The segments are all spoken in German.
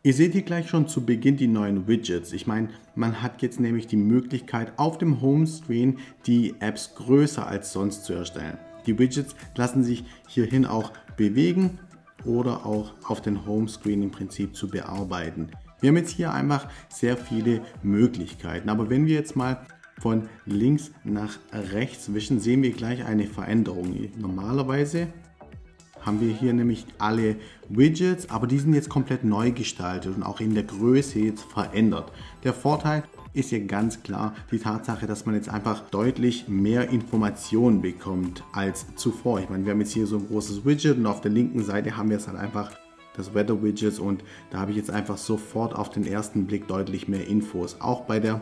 Ihr seht hier gleich schon zu Beginn die neuen Widgets. Ich meine, man hat jetzt nämlich die Möglichkeit, auf dem Homescreen die Apps größer als sonst zu erstellen. Die Widgets lassen sich hierhin auch bewegen oder auch auf den Homescreen im Prinzip zu bearbeiten. Wir haben jetzt hier einfach sehr viele Möglichkeiten, aber wenn wir jetzt mal von links nach rechts wischen, sehen wir gleich eine Veränderung. Normalerweise haben wir hier nämlich alle Widgets, aber die sind jetzt komplett neu gestaltet und auch in der Größe jetzt verändert. Der Vorteil ist ja ganz klar die Tatsache, dass man jetzt einfach deutlich mehr Informationen bekommt als zuvor. Ich meine, wir haben jetzt hier so ein großes Widget und auf der linken Seite haben wir es halt einfach das Weather Widget und da habe ich jetzt einfach sofort auf den ersten Blick deutlich mehr Infos. Auch bei der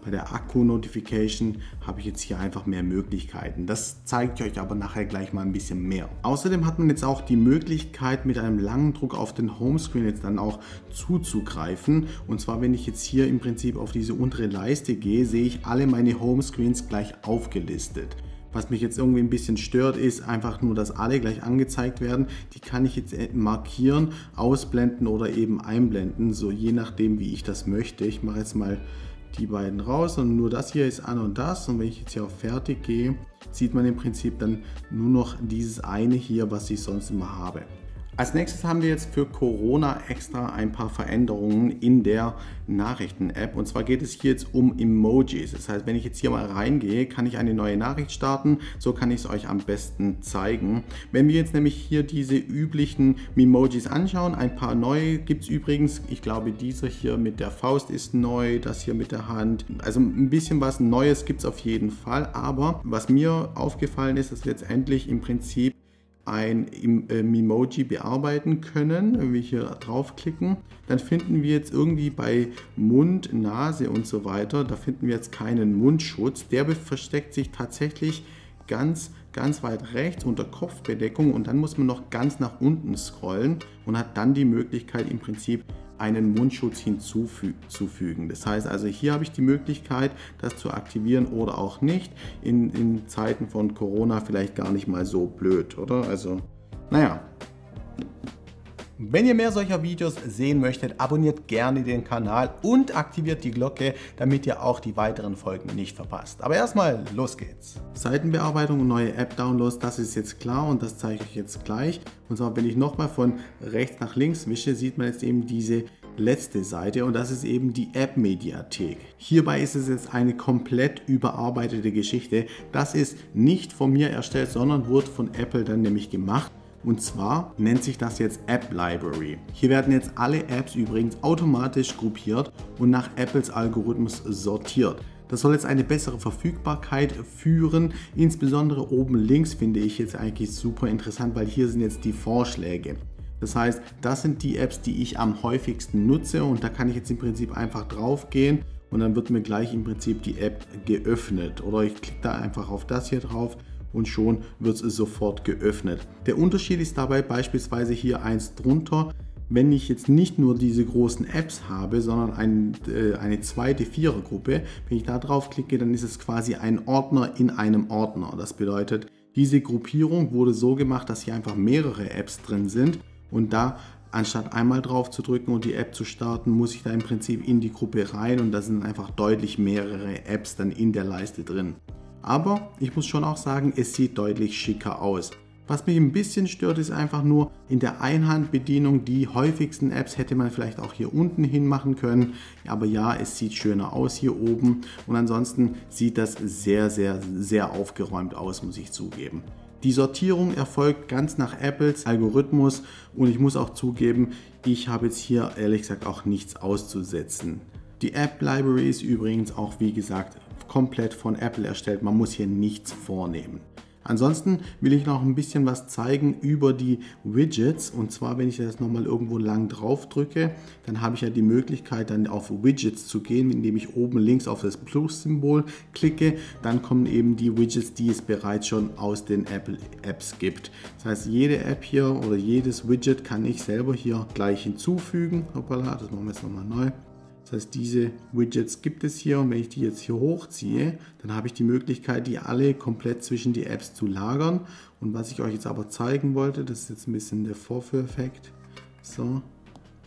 Akku-Notification habe ich jetzt hier einfach mehr Möglichkeiten. Das zeige ich euch aber nachher gleich mal ein bisschen mehr. Außerdem hat man jetzt auch die Möglichkeit, mit einem langen Druck auf den Homescreen jetzt dann auch zuzugreifen. Und zwar, wenn ich jetzt hier im Prinzip auf diese untere Leiste gehe, sehe ich alle meine Homescreens gleich aufgelistet. Was mich jetzt irgendwie ein bisschen stört, ist einfach nur, dass alle gleich angezeigt werden. Die kann ich jetzt markieren, ausblenden oder eben einblenden, so je nachdem, wie ich das möchte. Ich mache jetzt mal die beiden raus und nur das hier ist an und das. Und wenn ich jetzt hier auf Fertig gehe, sieht man im Prinzip dann nur noch dieses eine hier, was ich sonst immer habe. Als nächstes haben wir jetzt für Corona extra ein paar Veränderungen in der Nachrichten-App. Und zwar geht es hier jetzt um Emojis. Das heißt, wenn ich jetzt hier mal reingehe, kann ich eine neue Nachricht starten. So kann ich es euch am besten zeigen. Wenn wir jetzt nämlich hier diese üblichen Memojis anschauen, ein paar neue gibt es übrigens. Ich glaube, dieser hier mit der Faust ist neu, das hier mit der Hand. Also ein bisschen was Neues gibt es auf jeden Fall. Aber was mir aufgefallen ist, dass wir jetzt endlich im Prinzip ein Memoji bearbeiten können. Wenn wir hier draufklicken, dann finden wir jetzt irgendwie bei Mund, Nase und so weiter, da finden wir jetzt keinen Mundschutz. Der versteckt sich tatsächlich ganz weit rechts unter Kopfbedeckung und dann muss man noch ganz nach unten scrollen und hat dann die Möglichkeit im Prinzip einen Mundschutz hinzufügen. Das heißt also, hier habe ich die Möglichkeit, das zu aktivieren oder auch nicht. In Zeiten von Corona vielleicht gar nicht mal so blöd, oder? Also, naja. Wenn ihr mehr solcher Videos sehen möchtet, abonniert gerne den Kanal und aktiviert die Glocke, damit ihr auch die weiteren Folgen nicht verpasst. Aber erstmal, los geht's. Seitenbearbeitung und neue App-Downloads, das ist jetzt klar und das zeige ich euch jetzt gleich. Und zwar, wenn ich nochmal von rechts nach links wische, sieht man jetzt eben diese letzte Seite und das ist eben die App-Mediathek. Hierbei ist es jetzt eine komplett überarbeitete Geschichte. Das ist nicht von mir erstellt, sondern wurde von Apple dann nämlich gemacht. Und zwar nennt sich das jetzt App Library. Hier werden jetzt alle Apps übrigens automatisch gruppiert und nach Apples Algorithmus sortiert. Das soll jetzt eine bessere Verfügbarkeit führen. Insbesondere oben links finde ich jetzt eigentlich super interessant, weil hier sind jetzt die Vorschläge. Das heißt, das sind die Apps, die ich am häufigsten nutze und da kann ich jetzt im Prinzip einfach drauf gehen und dann wird mir gleich im Prinzip die App geöffnet. Oder ich klicke da einfach auf das hier drauf und schon wird es sofort geöffnet. Der Unterschied ist dabei beispielsweise hier eins drunter, wenn ich jetzt nicht nur diese großen Apps habe, sondern eine zweite Vierergruppe, wenn ich da drauf klicke, dann ist es quasi ein Ordner in einem Ordner. Das bedeutet, diese Gruppierung wurde so gemacht, dass hier einfach mehrere Apps drin sind und da anstatt einmal drauf zu drücken und die App zu starten, muss ich da im Prinzip in die Gruppe rein und da sind einfach deutlich mehrere Apps dann in der Leiste drin. Aber ich muss schon auch sagen, es sieht deutlich schicker aus. Was mich ein bisschen stört, ist einfach nur in der Einhandbedienung. Die häufigsten Apps hätte man vielleicht auch hier unten hin machen können. Aber ja, es sieht schöner aus hier oben. Und ansonsten sieht das sehr aufgeräumt aus, muss ich zugeben. Die Sortierung erfolgt ganz nach Apples Algorithmus. Und ich muss auch zugeben, ich habe jetzt hier ehrlich gesagt auch nichts auszusetzen. Die App Library ist übrigens auch, wie gesagt, komplett von Apple erstellt. Man muss hier nichts vornehmen. Ansonsten will ich noch ein bisschen was zeigen über die Widgets. Und zwar, wenn ich das nochmal irgendwo lang drauf drücke, dann habe ich ja die Möglichkeit, dann auf Widgets zu gehen, indem ich oben links auf das Plus-Symbol klicke. Dann kommen eben die Widgets, die es bereits schon aus den Apple Apps gibt. Das heißt, jede App hier oder jedes Widget kann ich selber hier gleich hinzufügen. Hoppala, das machen wir jetzt nochmal neu. Das heißt, diese Widgets gibt es hier und wenn ich die jetzt hier hochziehe, dann habe ich die Möglichkeit, die alle komplett zwischen die Apps zu lagern. Und was ich euch jetzt aber zeigen wollte, das ist jetzt ein bisschen der Vorführeffekt. So. Und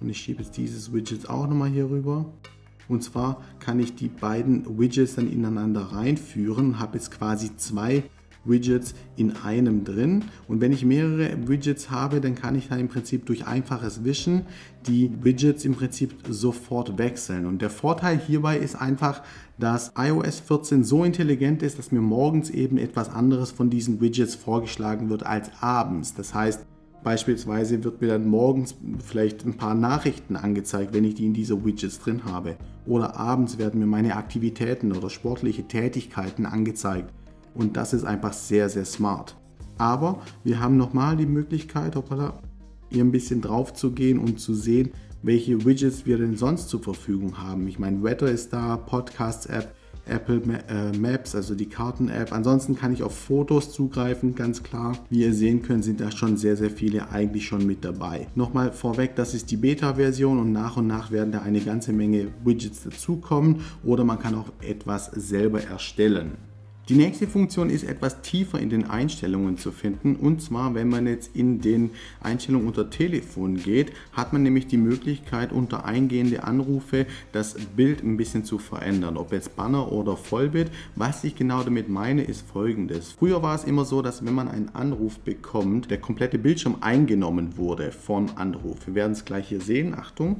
Und ich schiebe jetzt dieses Widget auch nochmal hier rüber. Und zwar kann ich die beiden Widgets dann ineinander reinführen und habe jetzt quasi zwei Widgets in einem drin. Und wenn ich mehrere Widgets habe, dann kann ich dann im Prinzip durch einfaches Wischen die Widgets im Prinzip sofort wechseln. Und der Vorteil hierbei ist einfach, dass iOS 14 so intelligent ist, dass mir morgens eben etwas anderes von diesen Widgets vorgeschlagen wird als abends. Das heißt, beispielsweise wird mir dann morgens vielleicht ein paar Nachrichten angezeigt, wenn ich die in diese Widgets drin habe. Oder abends werden mir meine Aktivitäten oder sportliche Tätigkeiten angezeigt. Und das ist einfach sehr, sehr smart. Aber wir haben nochmal die Möglichkeit, hier ein bisschen drauf zu gehen und zu sehen, welche Widgets wir denn sonst zur Verfügung haben. Ich meine, Wetter ist da, Podcasts-App, Apple Maps, also die Karten-App. Ansonsten kann ich auf Fotos zugreifen, ganz klar. Wie ihr sehen könnt, sind da schon sehr, sehr viele eigentlich schon mit dabei. Nochmal vorweg, das ist die Beta-Version und nach werden da eine ganze Menge Widgets dazukommen oder man kann auch etwas selber erstellen. Die nächste Funktion ist etwas tiefer in den Einstellungen zu finden, und zwar, wenn man jetzt in den Einstellungen unter Telefon geht, hat man nämlich die Möglichkeit, unter eingehende Anrufe das Bild ein bisschen zu verändern, ob jetzt Banner oder Vollbild. Was ich genau damit meine, ist Folgendes. Früher war es immer so, dass wenn man einen Anruf bekommt, der komplette Bildschirm eingenommen wurde vom Anruf. Wir werden es gleich hier sehen, Achtung.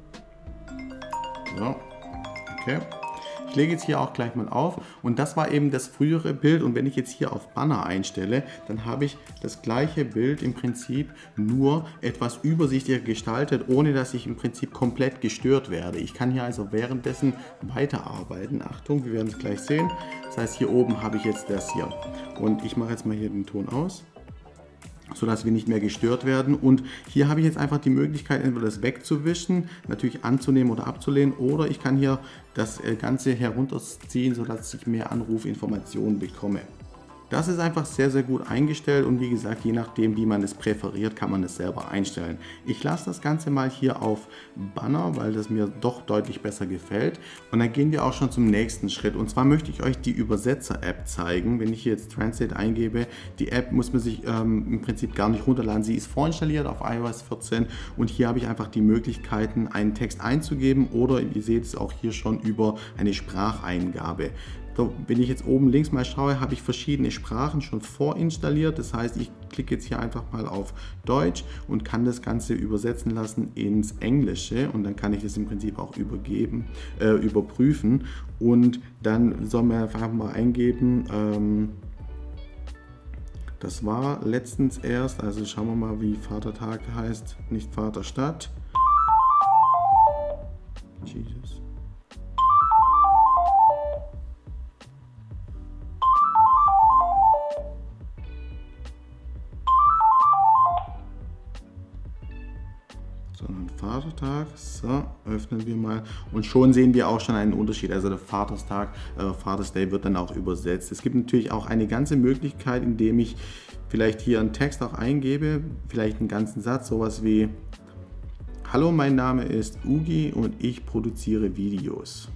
So, okay. Ich lege jetzt hier auch gleich mal auf und das war eben das frühere Bild, und wenn ich jetzt hier auf Banner einstelle, dann habe ich das gleiche Bild im Prinzip nur etwas übersichtlicher gestaltet, ohne dass ich im Prinzip komplett gestört werde. Ich kann hier also währenddessen weiterarbeiten. Achtung, wir werden es gleich sehen. Das heißt, hier oben habe ich jetzt das hier und ich mache jetzt mal hier den Ton aus, sodass wir nicht mehr gestört werden. Und hier habe ich jetzt einfach die Möglichkeit, entweder das wegzuwischen, natürlich anzunehmen oder abzulehnen, oder ich kann hier das Ganze herunterziehen, sodass ich mehr Anrufinformationen bekomme. Das ist einfach sehr, sehr gut eingestellt und wie gesagt, je nachdem, wie man es präferiert, kann man es selber einstellen. Ich lasse das Ganze mal hier auf Banner, weil das mir doch deutlich besser gefällt. Und dann gehen wir auch schon zum nächsten Schritt. Und zwar möchte ich euch die Übersetzer-App zeigen. Wenn ich hier jetzt Translate eingebe, die App muss man sich im Prinzip gar nicht runterladen. Sie ist vorinstalliert auf iOS 14 und hier habe ich einfach die Möglichkeiten, einen Text einzugeben oder ihr seht es auch hier schon über eine Spracheingabe. So, wenn ich jetzt oben links mal schaue, habe ich verschiedene Sprachen schon vorinstalliert. Das heißt, ich klicke jetzt hier einfach mal auf Deutsch und kann das Ganze übersetzen lassen ins Englische und dann kann ich das im Prinzip auch überprüfen und dann soll man einfach mal eingeben, das war letztens erst, also schauen wir mal, wie Vatertag heißt, nicht Vaterstadt. Jesus. Sondern Vatertag. So, öffnen wir mal und schon sehen wir auch schon einen Unterschied. Also der Vaterstag, Father's Day wird dann auch übersetzt. Es gibt natürlich auch eine ganze Möglichkeit, indem ich vielleicht hier einen Text auch eingebe, vielleicht einen ganzen Satz, sowas wie: Hallo, mein Name ist Ugi und ich produziere Videos.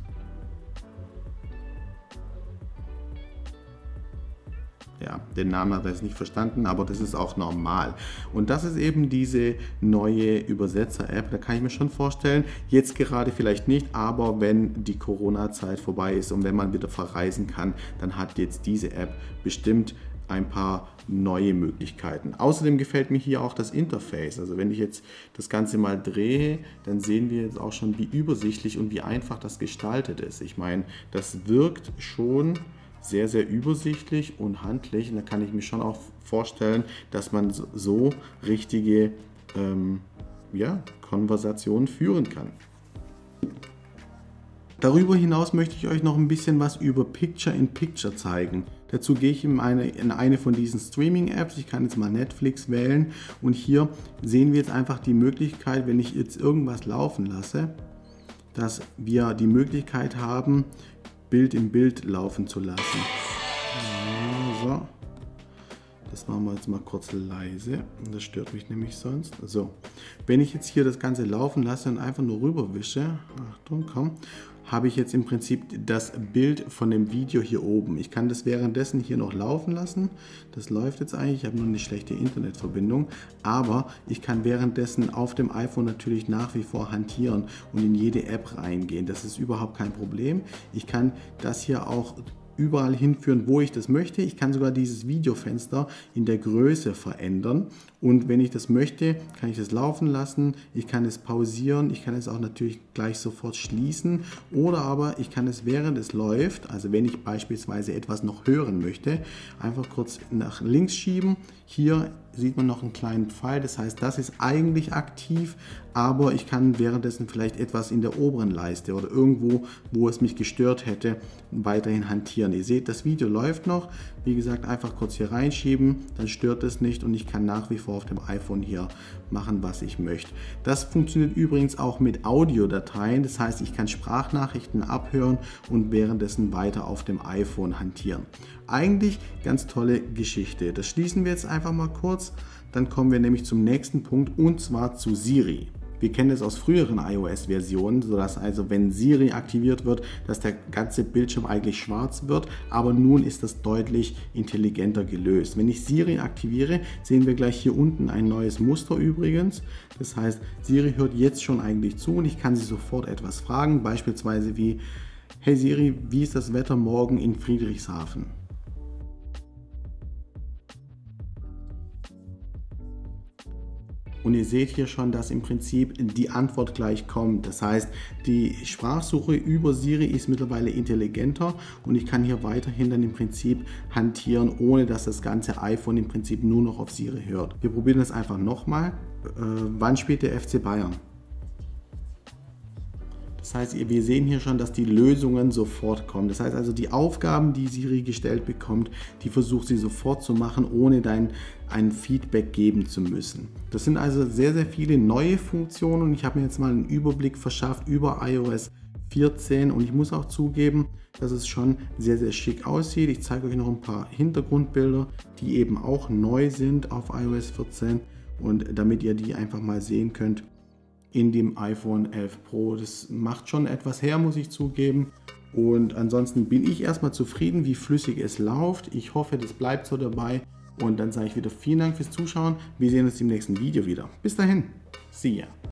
Ja, den Namen hat er jetzt nicht verstanden, aber das ist auch normal. Und das ist eben diese neue Übersetzer-App. Da kann ich mir schon vorstellen, jetzt gerade vielleicht nicht, aber wenn die Corona-Zeit vorbei ist und wenn man wieder verreisen kann, dann hat jetzt diese App bestimmt ein paar neue Möglichkeiten. Außerdem gefällt mir hier auch das Interface. Also wenn ich jetzt das Ganze mal drehe, dann sehen wir jetzt auch schon, wie übersichtlich und wie einfach das gestaltet ist. Ich meine, das wirkt schon sehr, sehr übersichtlich und handlich und da kann ich mir schon auch vorstellen, dass man so richtige Konversationen führen kann. Darüber hinaus möchte ich euch noch ein bisschen was über Picture-in-Picture zeigen. Dazu gehe ich in eine von diesen Streaming-Apps. Ich kann jetzt mal Netflix wählen und hier sehen wir jetzt einfach die Möglichkeit, wenn ich jetzt irgendwas laufen lasse, dass wir die Möglichkeit haben, Bild im Bild laufen zu lassen. So. Das machen wir jetzt mal kurz leise. Das stört mich nämlich sonst. So. Wenn ich jetzt hier das Ganze laufen lasse und einfach nur rüber wische, Achtung, komm, habe ich jetzt im Prinzip das Bild von dem Video hier oben. Ich kann das währenddessen hier noch laufen lassen. Das läuft jetzt eigentlich, ich habe nur eine schlechte Internetverbindung, aber ich kann währenddessen auf dem iPhone natürlich nach wie vor hantieren und in jede App reingehen. Das ist überhaupt kein Problem. Ich kann das hier auch überall hinführen, wo ich das möchte. Ich kann sogar dieses Videofenster in der Größe verändern und wenn ich das möchte, kann ich das laufen lassen, ich kann es pausieren, ich kann es auch natürlich gleich sofort schließen oder aber ich kann es während es läuft, also wenn ich beispielsweise etwas noch hören möchte, einfach kurz nach links schieben. Hier sieht man noch einen kleinen Pfeil, das heißt, das ist eigentlich aktiv, aber ich kann währenddessen vielleicht etwas in der oberen Leiste oder irgendwo, wo es mich gestört hätte, weiterhin hantieren. Ihr seht, das Video läuft noch. Wie gesagt, einfach kurz hier reinschieben, dann stört es nicht und ich kann nach wie vor auf dem iPhone hier machen, was ich möchte. Das funktioniert übrigens auch mit Audiodateien, das heißt, ich kann Sprachnachrichten abhören und währenddessen weiter auf dem iPhone hantieren. Eigentlich ganz tolle Geschichte. Das schließen wir jetzt einfach mal kurz, dann kommen wir nämlich zum nächsten Punkt und zwar zu Siri. Wir kennen das aus früheren iOS-Versionen, sodass also wenn Siri aktiviert wird, dass der ganze Bildschirm eigentlich schwarz wird, aber nun ist das deutlich intelligenter gelöst. Wenn ich Siri aktiviere, sehen wir gleich hier unten ein neues Muster übrigens. Das heißt, Siri hört jetzt schon eigentlich zu und ich kann sie sofort etwas fragen, beispielsweise wie: Hey Siri, wie ist das Wetter morgen in Friedrichshafen? Und ihr seht hier schon, dass im Prinzip die Antwort gleich kommt. Das heißt, die Sprachsuche über Siri ist mittlerweile intelligenter und ich kann hier weiterhin dann im Prinzip hantieren, ohne dass das ganze iPhone im Prinzip nur noch auf Siri hört. Wir probieren das einfach nochmal. Wann spielt der FC Bayern? Das heißt, wir sehen hier schon, dass die Lösungen sofort kommen. Das heißt also, die Aufgaben, die Siri gestellt bekommt, die versucht sie sofort zu machen, ohne ein Feedback geben zu müssen. Das sind also sehr, sehr viele neue Funktionen und ich habe mir jetzt mal einen Überblick verschafft über iOS 14 und ich muss auch zugeben, dass es schon sehr, sehr schick aussieht. Ich zeige euch noch ein paar Hintergrundbilder, die eben auch neu sind auf iOS 14 und damit ihr die einfach mal sehen könnt. In dem iPhone 11 Pro. Das macht schon etwas her, muss ich zugeben. Und ansonsten bin ich erstmal zufrieden, wie flüssig es läuft. Ich hoffe, das bleibt so dabei. Und dann sage ich wieder vielen Dank fürs Zuschauen. Wir sehen uns im nächsten Video wieder. Bis dahin. See ya.